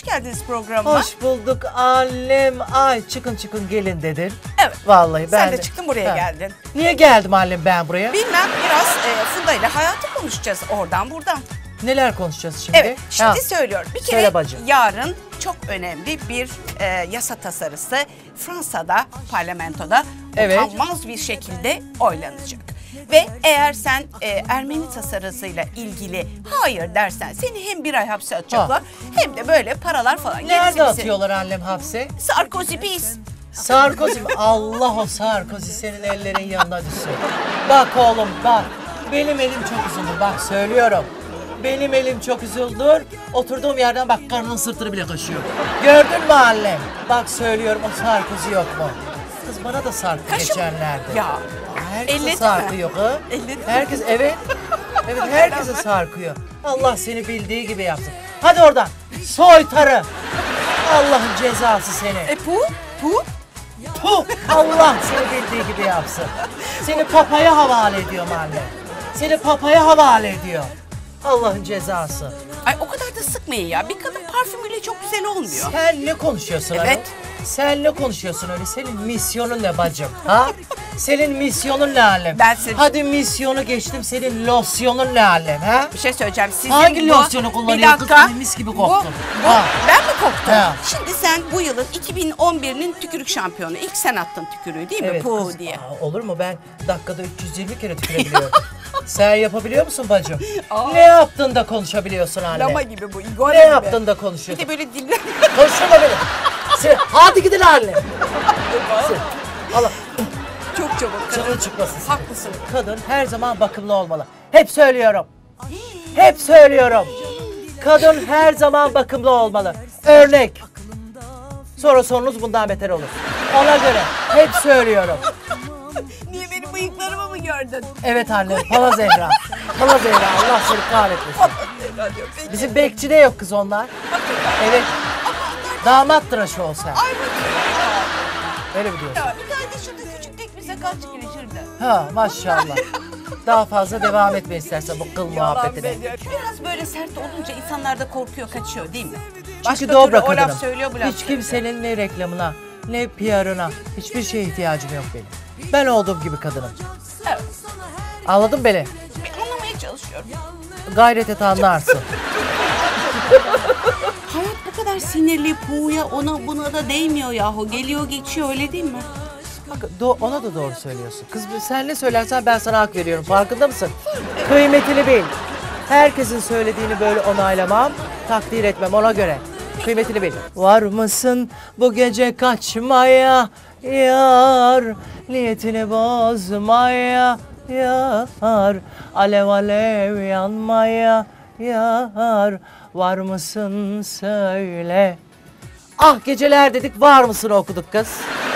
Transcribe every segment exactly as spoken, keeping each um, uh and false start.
geldiniz programıma. Hoş bulduk annem. Ay çıkın çıkın gelin dedin. Evet. Vallahi ben Sen de. de çıktın buraya Ha. geldin. Niye geldim annem ben buraya? Bilmem biraz e, Funda ile hayatı konuşacağız oradan buradan. Neler konuşacağız şimdi? Evet şimdi Ha. söylüyorum. Bir Söyle kere bacım. yarın çok önemli bir e, yasa tasarısı Fransa'da parlamentoda Evet. utanmaz bir şekilde oylanacak. Ve eğer sen e, Ermeni tasarısıyla ilgili hayır dersen seni hem bir ay hapse atacaklar hem de böyle paralar falan. Nerede Gerisi bizi- atıyorlar annem hapse? Sarkozy pis. Sarkozy mi? Allah o Sarkozy senin ellerin yanına düşsün. Bak oğlum bak. Benim elim çok uzundur bak söylüyorum. Benim elim çok uzundur. Oturduğum yerden bak karnının sırtını bile kaşıyor. Gördün mü annem? Bak söylüyorum o Sarkozy yok mu? Kız bana da sarktı Kaşı- geçenlerde. Ya. Herkese Elledi sarkıyor ha. Elledi mi? Herkes evet. Evet herkese sarkıyor. Allah seni bildiği gibi yapsın. Hadi oradan. Soytarı. Allah'ın cezası seni. E pu? Pu? Puh! Allah seni bildiği gibi yapsın. Seni papaya havale ediyorum anne. Seni papaya havale ediyor. Allah'ın cezası. Ay o kadar da sıkmayın ya. Bir kadın parfümüyle çok güzel olmuyor. Sen ne konuşuyorsun Evet. hanım? Sen ne konuşuyorsun öyle? Senin misyonun ne bacım? Ha? Senin misyonun ne alem? Ben seni- Hadi misyonu geçtim. Senin losyonun ne alem? Ha? Bir şey söyleyeceğim. Sizin Hangi bu- losyonu kullanıyor? Bir dakika. Kız mis gibi koktun. Bu, bu, Ha. ben mi koktum? Ha. Şimdi sen bu yılın iki bin on bir'inin tükürük şampiyonu. İlk sen attın tükürüğü değil mi? Evet, Puh kız, diye. aa, olur mu? Ben dakikada üç yüz yirmi kere tükürebiliyorum. Sen yapabiliyor musun bacım? Aa. Ne yaptın da konuşabiliyorsun anne? Lama gibi bu. Iguana Ne gibi. yaptın da Bir konuşuyorsun? de böyle diller. Konuşma beni. Sen, hadi gidin anne. Sen- Allah Çok çabuk. Kadın. canın çıkmasın. senin. Haklısın. Kadın her zaman bakımlı olmalı. Hep söylüyorum. Hep söylüyorum. Kadın her zaman bakımlı olmalı. Örnek. Sonra sonunuz bundan beter olur. Ona göre hep söylüyorum. Niye benim bıyıklarımı mı gördün? Evet anne, Pala Zehra. Pala Zehra, Allah seni kahretmesin. Bizim bekçide yok kız onlar. Evet. Damat tıraşı olsa. Ay bakayım. Öyle mi diyorsun? Ya bir tane de şurada küçük tek bir sakal çıkıyor şurada. Ha maşallah. Daha fazla devam etme istersen bu kıl Yalan muhabbetine. be. Biraz böyle sert olunca insanlar da korkuyor, kaçıyor değil mi? Çünkü türlü dobra o laf kadınım. söylüyor, bu laf Hiç söylüyor. kimsenin ne reklamına, ne P R'ına, hiçbir şeye ihtiyacım yok benim. Ben olduğum gibi kadınım. Evet. Anladın beni? Bir anlamaya çalışıyorum. Gayret et anlarsın. Hayat bu kadar sinirli, puğuya ona buna da değmiyor yahu. Geliyor geçiyor öyle değil mi? Bak do- ona da doğru söylüyorsun. Kız sen ne söylersen ben sana hak veriyorum. Farkında mısın? Kıymetini bil. Herkesin söylediğini böyle onaylamam, takdir etmem ona göre. Kıymetini bil. Var mısın bu gece kaçmaya yar? Niyetini bozmaya yar. Alev alev yanmaya yar. Var mısın söyle. Ah geceler dedik var mısın okuduk kız.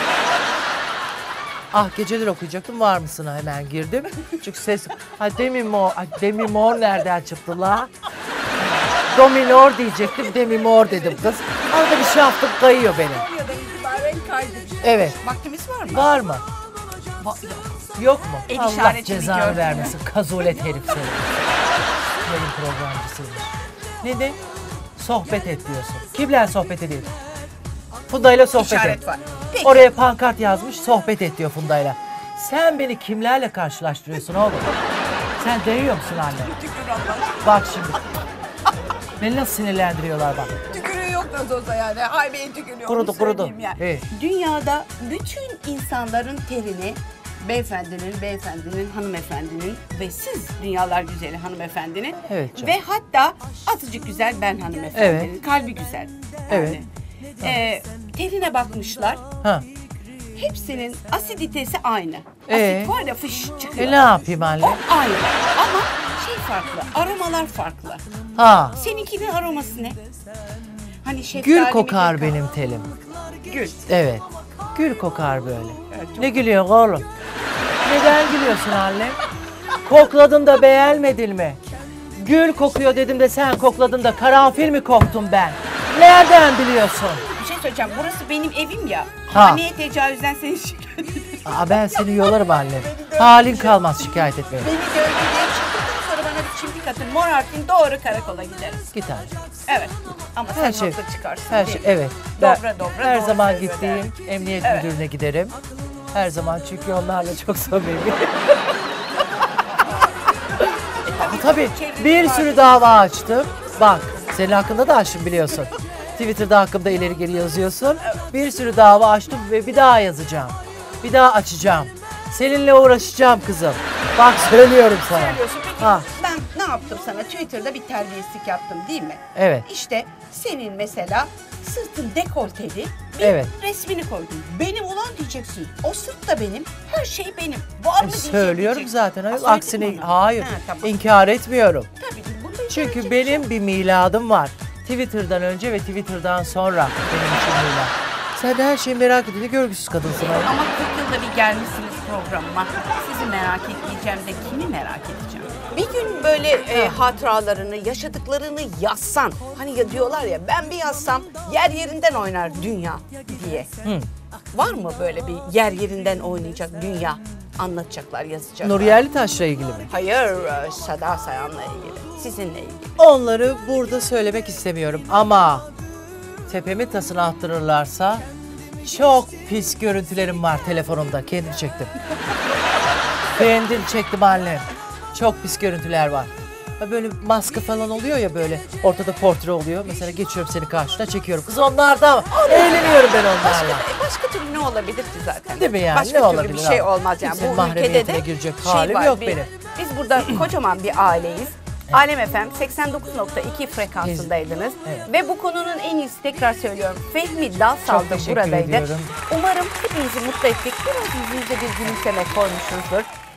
Ah geceler okuyacaktım var mısına hemen girdim. Çünkü ses ha demi mor, ay demi mor nereden çıktı la? Dominor diyecektim demi mor dedim kız. Arada bir şey yaptım kayıyor benim. Ya da itibaren kaydı. Evet. Vaktimiz var mı? Var mı? Va- yok. Yok mu? El Allah işareti cezanı gördün mü? vermesin. Kazulet herif seni. Benim programcısıymış. Ne de? Sohbet et diyorsun. Kimle sohbet edeyim? Funda'yla sohbet İşaret et. var. Peki. Oraya pankart yazmış sohbet et diyor Funda'yla. Sen beni kimlerle karşılaştırıyorsun oğlum? Sen değiyor musun anne? Tükürüğü Allah. Bak şimdi. Beni nasıl sinirlendiriyorlar bak. Tükürüğü yok nasıl olsa yani. Ay benim tükürüğü. Kurudu, onu kurudu. söyleyeyim yani. Evet. Dünyada bütün insanların terini beyefendinin, beyefendinin, hanımefendinin ve siz dünyalar güzeli hanımefendinin Evet canım. ve hatta azıcık güzel ben hanımefendinin. Evet. Kalbi güzel. Evet. Ee, terine bakmışlar. Ha. Hepsinin asiditesi aynı. Ee? Asit var ya fış çıkıyor. E ne yapayım anne? O aynı ama şey farklı, aromalar farklı. Ha. Seninkinin aroması ne? Hani şeftali Gül mi, kokar gül benim telim. Gül. Evet. Gül kokar böyle. Evet, çok- Ne gülüyorsun oğlum? Neden gülüyorsun anne? Kokladın da beğenmedin mi? Gül kokuyor dedim de sen kokladın da karanfil mi koktum ben? Nereden biliyorsun? Bir şey söyleyeceğim. Burası benim evim ya. Ha. Haneye tecavüzden seni şikayet ederim. Aa, ben seni yolarım anne. Halin kalmaz şikayet etmeye. Beni dövdü diye çıktıktan sonra bana bir çimdik katın morartın, doğru karakola gideriz. Git abi. Evet. Ama sen Her şey, haklı çıkarsın. her değil şey, mi? evet. Dobra Ben dobra her doğru zaman söylüyor gittiğim yani. emniyet Evet. müdürüne giderim. Her zaman çünkü onlarla çok samimi. Tabii bir sürü dava açtım. Bak senin hakkında da açtım biliyorsun. Twitter'da hakkımda ileri geri yazıyorsun. Bir sürü dava açtım ve bir daha yazacağım. Bir daha açacağım. Seninle uğraşacağım kızım. Bak söylüyorum sana. Söylüyorsun. Peki Ha. ben ne yaptım sana? Twitter'da bir terbiyesizlik yaptım değil mi? Evet. İşte senin mesela sırtın dekolteli bir Evet. resmini koydun. Benim ulan diyeceksin. O sırt da benim. Her şey benim. Var mı diyeceksin? Söylüyorum diyeceksin. zaten. Ha, Hayır, söyledin aksine mi ona? hayır. Ha, tamam. İnkar etmiyorum. Tabii. Bunda Çünkü söyleyecek benim bir miladım var. Twitter'dan önce ve Twitter'dan sonra benim için milad. Sen de her şeyi merak ediyorsun. Görgüsüz kadınsın. şey- Ama kırk yılda bir gelmişsiniz programıma. Sizi merak etmeyeceğim de kimi merak edeceğim? Bir gün böyle e, hatıralarını, yaşadıklarını yazsan. Hani ya diyorlar ya, ben bir yazsam yer yerinden oynar dünya diye. Var mı böyle bir yer yerinden oynayacak dünya? Anlatacaklar, yazacaklar. Nur Yerlitaş'la ilgili mi? Hayır, e, Seda Sayan'la ilgili. Sizinle ilgili. Onları burada söylemek istemiyorum ama tepemin tasını attırırlarsa çok pis görüntülerim var telefonumda. Kendim çektim. Kendim çektim annem. Çok pis görüntüler var. Ha böyle maske falan oluyor ya böyle. Ortada portre oluyor. Mesela geçiyorum seni karşına çekiyorum. Kız onlarda eğleniyorum ben onlarla. Başka, başka türlü ne olabilir ki zaten? Değil mi yani? Başka Ne türlü olabilir bir şey abi? olmaz yani. Kimsenin Bu ülkede de mahremiyetine girecek halim yok bir- benim. Biz burada kocaman bir aileyiz. Alem F M seksen dokuz nokta iki frekansındaydınız. Evet. Ve bu konunun en iyisi, tekrar söylüyorum, Fehmi Dalsal'da teşekkür buradaydı. ediyorum. Umarım hepinizi mutlu ettik. Biraz yüzünüze bir gülümseme koymuşuzdur.